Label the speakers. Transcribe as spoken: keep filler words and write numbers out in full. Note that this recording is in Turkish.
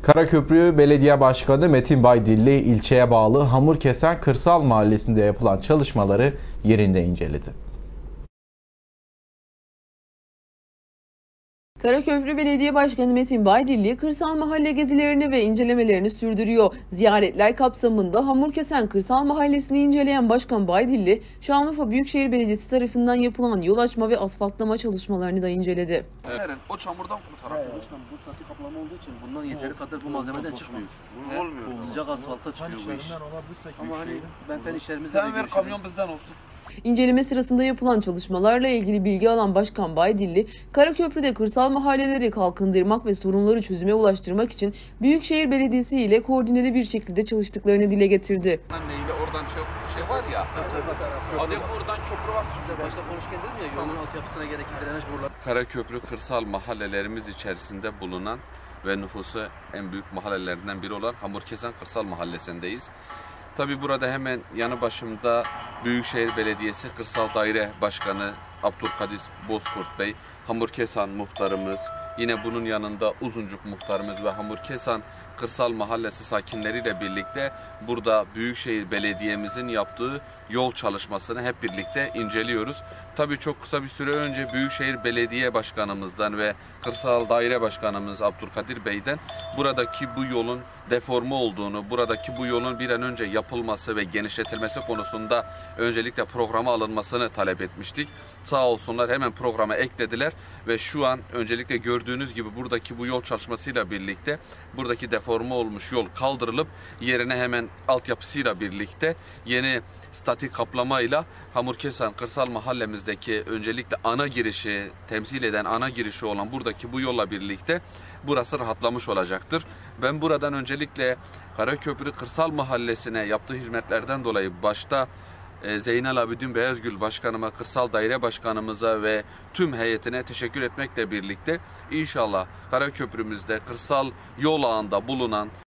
Speaker 1: Karaköprü Belediye Başkanı Metin Baydilli ilçeye bağlı Hamurkesen Kırsal Mahallesi'nde yapılan çalışmaları yerinde inceledi.
Speaker 2: Karaköprü Belediye Başkanı Metin Baydilli kırsal mahalle gezilerini ve incelemelerini sürdürüyor. Ziyaretler kapsamında Hamurkesen Kırsal Mahallesi'ni inceleyen Başkan Baydilli, Şanlıurfa Büyükşehir Belediyesi tarafından yapılan yol açma ve asfaltlama çalışmalarını da inceledi.
Speaker 3: Evet. O çamurdan kurtaralım. Evet.
Speaker 4: Bu statik kaplama olduğu için bundan yeteri kadar bu malzemeden çıkmıyor.
Speaker 3: Evet. Olmuyor.
Speaker 4: Sıcak asfalta çıkıyor bu iş. Ama hani ben fen işlerimizle
Speaker 3: Sen ver, kamyon bizden olsun.
Speaker 2: İnceleme sırasında yapılan çalışmalarla ilgili bilgi alan Başkan Baydilli, Karaköprü'de kırsal mahalleleri kalkındırmak ve sorunları çözüme ulaştırmak için Büyükşehir Belediyesi ile koordineli bir şekilde çalıştıklarını dile getirdi.
Speaker 3: Anneyle oradan şey, şey var ya, hadi buradan köprü var sizde.
Speaker 4: Başta konuşurken dedim ya, yolun altyapısına gerekli drenaj boruları.
Speaker 3: Karaköprü kırsal mahallelerimiz içerisinde bulunan ve nüfusu en büyük mahallelerinden biri olan Hamurkesen Kırsal Mahallesi'ndeyiz. Tabi burada hemen yanı başımda Büyükşehir Belediyesi Kırsal Daire Başkanı Abdülkadir Bozkurt Bey, Hamurkesen muhtarımız, yine bunun yanında Uzuncuk muhtarımız ve Hamurkesen Kırsal Mahallesi sakinleriyle birlikte burada Büyükşehir Belediye'mizin yaptığı yol çalışmasını hep birlikte inceliyoruz. Tabii çok kısa bir süre önce Büyükşehir Belediye Başkanımızdan ve Kırsal Daire Başkanımız Abdülkadir Bey'den buradaki bu yolun deforme olduğunu, buradaki bu yolun bir an önce yapılması ve genişletilmesi konusunda öncelikle programa alınmasını talep etmiştik. Sağ olsunlar hemen programa eklediler ve şu an öncelikle gördüğünüz gibi buradaki bu yol çalışmasıyla birlikte buradaki deforme olmuş yol kaldırılıp yerine hemen altyapısıyla birlikte yeni statik kaplamayla Hamurkesen Kırsal Mahallemizdeki öncelikle ana girişi temsil eden ana girişi olan buradaki bu yolla birlikte burası rahatlamış olacaktır. Ben buradan öncelikle Karaköprü Kırsal Mahallesi'ne yaptığı hizmetlerden dolayı başta Zeynel Abidin Beyazgül Başkanıma, Kırsal Daire Başkanımıza ve tüm heyetine teşekkür etmekle birlikte inşallah Karaköprümüzde kırsal yol ağında bulunan